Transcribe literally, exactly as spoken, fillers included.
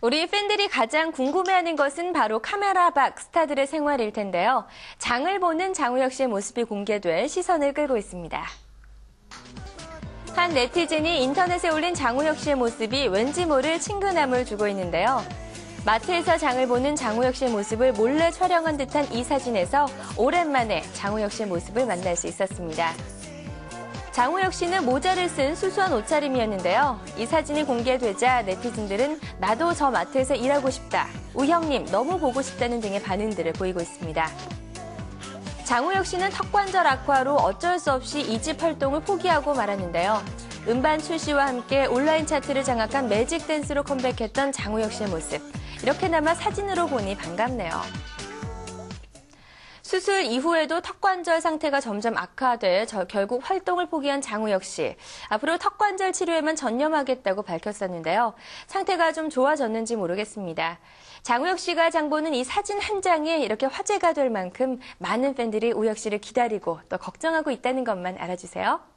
우리 팬들이 가장 궁금해하는 것은 바로 카메라 밖 스타들의 생활일 텐데요. 장을 보는 장우혁 씨의 모습이 공개돼 시선을 끌고 있습니다. 한 네티즌이 인터넷에 올린 장우혁 씨의 모습이 왠지 모를 친근함을 주고 있는데요. 마트에서 장을 보는 장우혁 씨의 모습을 몰래 촬영한 듯한 이 사진에서 오랜만에 장우혁 씨의 모습을 만날 수 있었습니다. 장우혁 씨는 모자를 쓴 수수한 옷차림이었는데요. 이 사진이 공개되자 네티즌들은 나도 저 마트에서 일하고 싶다, 우형님 너무 보고 싶다는 등의 반응들을 보이고 있습니다. 장우혁 씨는 턱관절 악화로 어쩔 수 없이 이집 활동을 포기하고 말았는데요. 음반 출시와 함께 온라인 차트를 장악한 매직 댄스로 컴백했던 장우혁 씨의 모습. 이렇게나마 사진으로 보니 반갑네요. 수술 이후에도 턱관절 상태가 점점 악화돼 결국 활동을 포기한 장우혁 씨. 앞으로 턱관절 치료에만 전념하겠다고 밝혔었는데요. 상태가 좀 좋아졌는지 모르겠습니다. 장우혁 씨가 장 보는 이 사진 한 장이 이렇게 화제가 될 만큼 많은 팬들이 우혁 씨를 기다리고 또 걱정하고 있다는 것만 알아주세요.